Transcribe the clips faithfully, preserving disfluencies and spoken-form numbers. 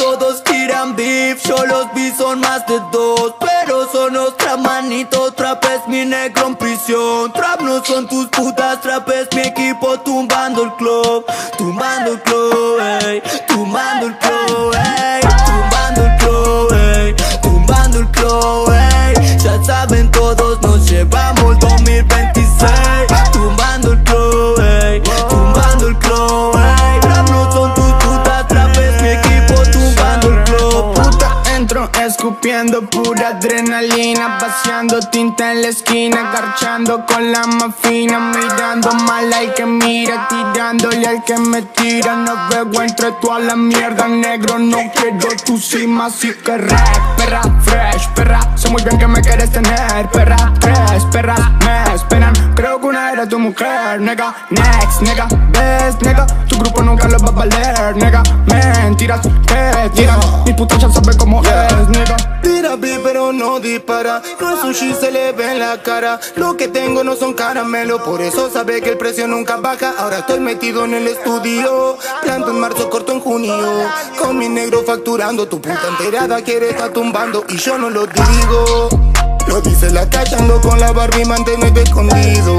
todos tiran beef, yo los vi son más de dos, pero son otra manito. Trap es mi negro en prisión. Trap no son tus putas, trap es mi equipo tumbando el club. Tumbando el club, ey, tumbando el club, ey, tumbando el club, ey, tumbando el club, ey. Ya saben todos, nos llevamos dos mil veintiséis. Tumbando el club, ey, tumbando el club, ey. Trap no son tus putas, trap es mi equipo tumbando el club. Puta, entro escupiendo pura adrenalina, vaciando tinta en la esquina, garchando con la más fina, mirando mal al que mira, tirándole al que me tira. No veo entre toda la mierda, negro, no quiero tu cima, así que rap, perra, fresh, perra, sé muy bien que me quieres tener, perra, tres, perra, me esperan, creo que una era tu mujer, nega, next, nega, ves, nega, tu grupo nunca lo va a valer, nega, mentiras que tiran, mi puta ya sabe cómo es, nega. Tira beat pero no dispara, no es sushi, se le ve en la cara. Lo que tengo no son caramelo, por eso sabe que el precio nunca baja. Ahora estoy metido en el estudio, planto en marzo, corto en junio, con mi negro facturando. Tu puta enterada quiere estar tumbando y yo no lo digo. Lo dice la calle, ando con la Barbie, manténete escondido.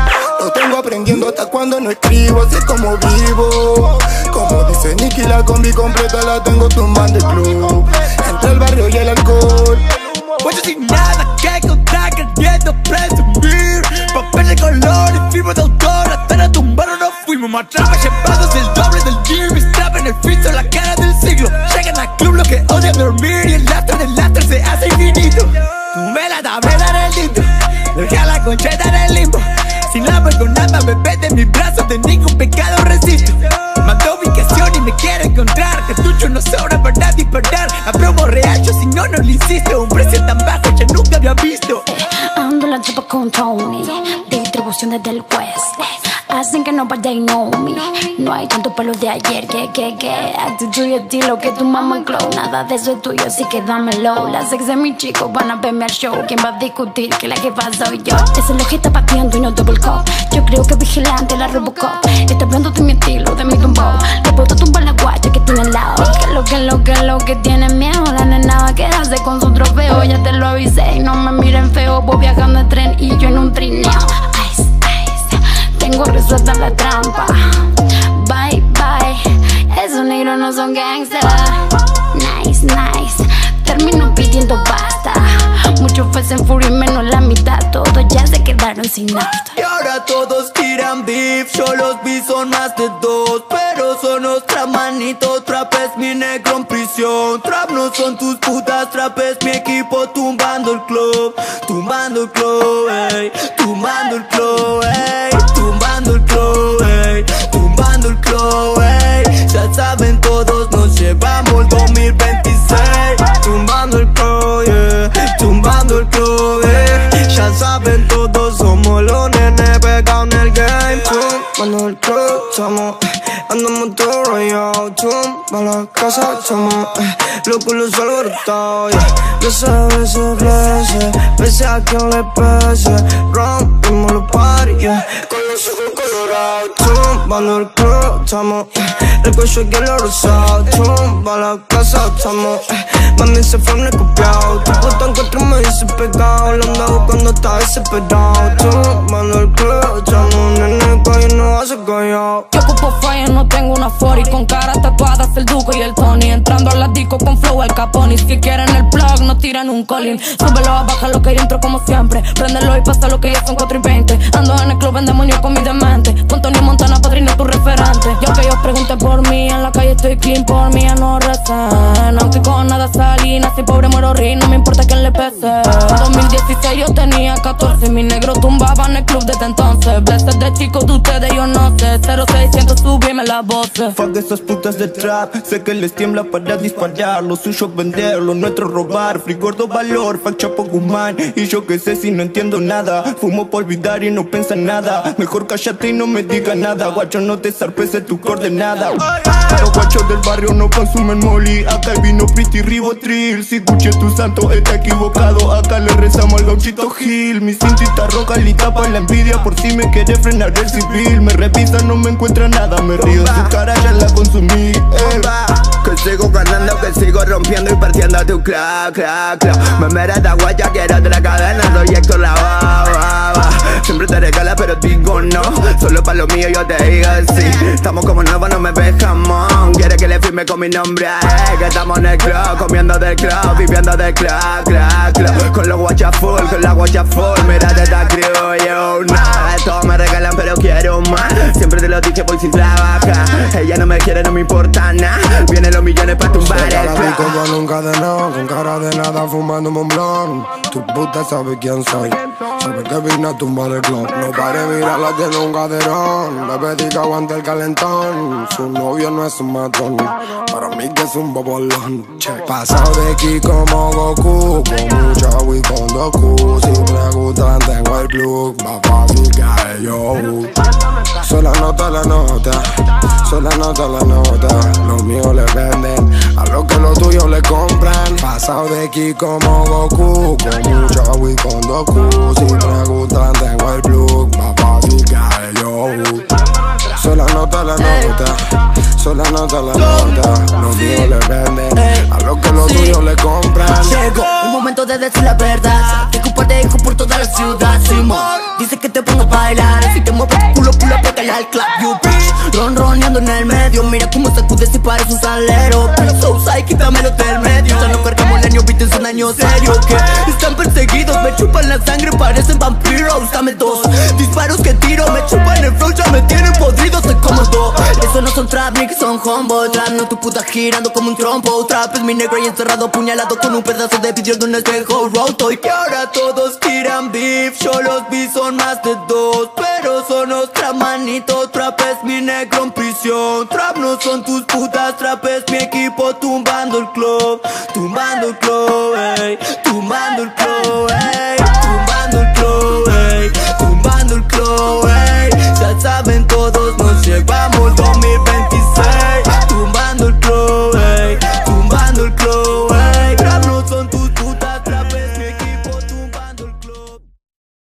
Lo tengo aprendiendo hasta cuando no escribo, así es como vivo. Como dice Nicky, la combi completa la tengo tumbando el club. Entre el barrio y el alcohol. Pues yo sin nada que contar, queriendo presumir papel de color y firma de autor. Hasta la tumbaron nos fuimos más atrás, llevados el doble del gear. Mis trap en el piso, la cara del siglo. Llegan al club los que odian dormir y el lastre del lastre se hace infinito. Tumbé la tableta en el tinto, dejé a la concheta en el limbo. Sin la nada me ve de mis brazos, de ningún pecado resisto. Mandó ubicación y me quiere encontrar. Cartucho no sobra para disparar. A promo real, yo si no, no lo insisto. Un precio tan bajo yo nunca había visto. Ando la chapa con Tony, distribución desde el West. Hacen que no vaya y know me. No hay tanto pelo de ayer, que, que, que actitud y estilo que tu mamá clown. Nada de eso es tuyo, así que dámelo. Las ex de mis chicos van a verme al show. ¿Quién va a discutir que la jefa soy yo? Ese lo que está pateando y no double cup. Yo creo que vigilante la Robocop. Está hablando de mi estilo, de mi tumbo. Le puedo tumbar la guacha que tiene al lado. Que lo que lo que lo que tiene miedo. La nena va a quedarse con su trofeo. Ya te lo avisé y no me miren feo. Voy viajando en tren y yo en un trineo. Tengo resuelta la trampa. Bye, bye. Esos negros no son gangsters. Nice, nice. Termino pidiendo basta. Muchos fue en furia y menos la mitad. Todos ya se quedaron sin nada. Y ahora todos tiran beef, yo los vi son más de dos, pero son otra manito. Trap es mi negro en prisión. Trap no son tus putas, trap es mi equipo tumbando el club. Tumbando el club, ey, tumbando el club, ey, tumbando el club, ey, tumbando el club, ey. Ya saben todos, nos llevamos dos mil veintiséis. Tumbando el club, yeah, tumbando el club, ey. Ya saben todos, somos los nenes pegados en el game. Tumbando el club, estamos, andamos todo rayado. Tumba la casa, estamos, loco los alborotados. Veces, veces, veces, veces a quien le pese. Rompimos los parties, yeah, con los ojos colorados. Tumbando el club, estamos, el cuello aquí en lo rosado. Tumba la casa, estamos, mami se fue en copiado. Tu puta encuentro me dice pegado, lo andaba cuando estaba desesperado. Tumbando el club, estamos, nene, calle no hace callado. Yo ocupo fire, no tengo una forty. Con caras tatuadas, el Duco y el Tony. Entrando a la disco con flow, el Capone. Si quieren el plug, no tiran un colín. Súbelo a baja lo que hay dentro como siempre. Préndelo y pasa lo que ya son cuatro y veinte. Ando en el club en demonio con mi demente. Con Tony Montana, padrino tu referente. Y aunque ellos pregunten por mí, en la calle estoy clean, por mí ya no recen. Aunque con nada salí, nací pobre, muero ri, no me importa quién le pese. dos mil dieciséis yo tenía catorce, mi negro tumbaba en el club desde entonces. Blessed de chicos de ustedes yo no sé, cero seiscientos subirme la voz. Fuck esas putas de trap, sé que les tiembla para disparar. Lo suyo es vender, lo nuestro robar. Free gordo valor, fuck Chapo Guzmán. Y yo que sé si no entiendo nada. Fumo por olvidar y no piensa nada. Mejor cállate y no me digas nada. Guacho no te zarpes de tu coordenada. Los guachos del barrio no consumen molly. Acá el vino pretty y ribotril. Si escuché tu santo está equivocado, acá le rezamos al gauchito Gil. Mi cintita roja le tapa la envidia por si me quiere frenar el civil. Me revisan, no me encuentra nada, me río, su cara ya la consumí. eh. Que sigo ganando, que sigo rompiendo y partiendo tu clac, clac, clac. Me merece de guaya, quiero de la cadena, soy Héctor la baba. Siempre te regala pero digo no, solo para lo mío yo te digo sí. Estamos como nuevos, no me ves jamón. Quiere que le firme con mi nombre, eh. Que estamos en el club, comiendo del club, viviendo del club, club, club. Con los guachas full, con la guacha full. Mira de esta crew, yo, nada. Todos me regalan pero quiero más. Siempre te lo dije, voy sin trabajar. Ella no me quiere, no me importa nada. Vienen los millones para tumbar el club. Con un cadenón, con cara de nada, fumando un blon. Tu puta sabe quién soy, sabe que vine a tumbar el club. No pare, mirarla, tiene un caderón. Le pedí que aguante el calentón. Su novio no es un matón, para mí que es un bobolón. Check. Pasado de aquí como Goku, con mucha Wii con Doku. Si me gustan tengo el club, más fácil que yo. Sola nota la nota, sola nota la nota. Los míos le venden a los que los tuyos le compran. Pasado de aquí como Goku, con mucha Wii con Doku. Si me gustan tengo el plug, más fácil que yo. Sola nota la nota, sola nota la nota. Los míos le venden a los que los tuyos le compran. Llegó un momento de decir la verdad. Te comparte hijo por toda la ciudad, Simón. Dice que te pongo a bailar. Si te mueves tu culo, culo, pégale al club, you bitch. Ronroneando en el medio, mira cómo sacudes y parece un salero. So sai, quítamelo del medio. Ya no cargamos el año, viste, es un año serio. Que están perseguidos, me chupan la sangre, parecen vampiros. Dame dos disparos que tiro, me chupan el flow, ya me tienen podrido, soy como dos. Eso no son trap, ni que son hombo. Trap no tu puta girando como un trompo. Trap es mi negro y encerrado, apuñalado con un pedazo de vidrio de un espejo roto. Y que ahora todos tiran beef, yo los vi son más de dos, pero son otra manito. Trap es mi negro en prisión. Trap no son tus putas, trap es mi equipo tumbando el club, tumbando el club, ey, tumbando el club, ey, tumbando